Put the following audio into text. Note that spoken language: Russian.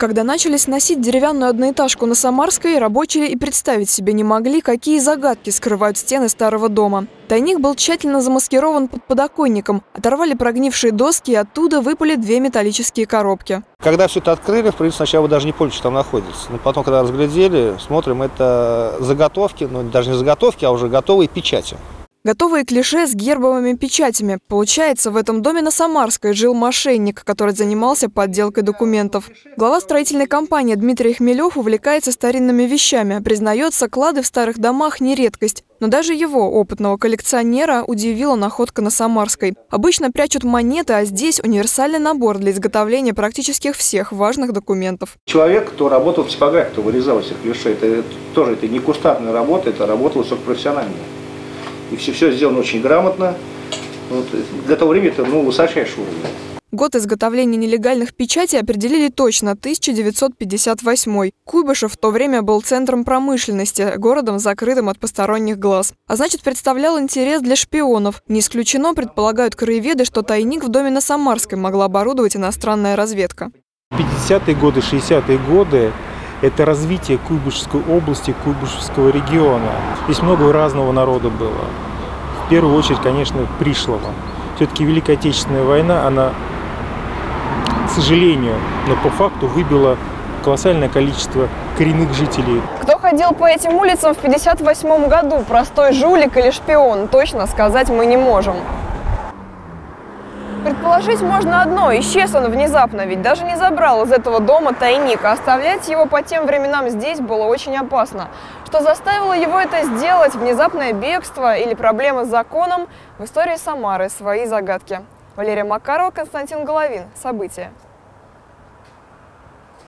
Когда начали сносить деревянную одноэтажку на Самарской, рабочие и представить себе не могли, какие загадки скрывают стены старого дома. Тайник был тщательно замаскирован под подоконником. Оторвали прогнившие доски, и оттуда выпали две металлические коробки. Когда все это открыли, в принципе, сначала вы даже не поняли, что там находится. Но потом, когда разглядели, смотрим, это заготовки, ну даже не заготовки, а уже готовые печати. Готовые клише с гербовыми печатями. Получается, в этом доме на Самарской жил мошенник, который занимался подделкой документов. Глава строительной компании Дмитрий Хмелев увлекается старинными вещами. Признается, клады в старых домах не редкость. Но даже его, опытного коллекционера, удивила находка на Самарской. Обычно прячут монеты, а здесь универсальный набор для изготовления практически всех важных документов. Человек, кто работал в типографии, кто вырезал из этих клише, это тоже не кустарная работа, это работа высокопрофессиональная. И все сделано очень грамотно. Вот, для того времени это высочайший уровень. Год изготовления нелегальных печатей определили точно – 1958. Куйбышев в то время был центром промышленности, городом, закрытым от посторонних глаз. А значит, представлял интерес для шпионов. Не исключено, предполагают краеведы, что тайник в доме на Самарской могла оборудовать иностранная разведка. 50-е годы, 60-е годы – это развитие Куйбышевской области, Куйбышевского региона. Здесь много разного народа было. В первую очередь, конечно, пришлого. Все-таки Великая Отечественная война, она, к сожалению, но по факту выбила колоссальное количество коренных жителей. Кто ходил по этим улицам в 1958 году, простой жулик или шпион, точно сказать мы не можем. Предположить можно одно – исчез он внезапно, ведь даже не забрал из этого дома тайник, а оставлять его по тем временам здесь было очень опасно. Что заставило его это сделать, внезапное бегство или проблемы с законом, в истории Самары свои загадки. Валерия Макарова, Константин Головин. События.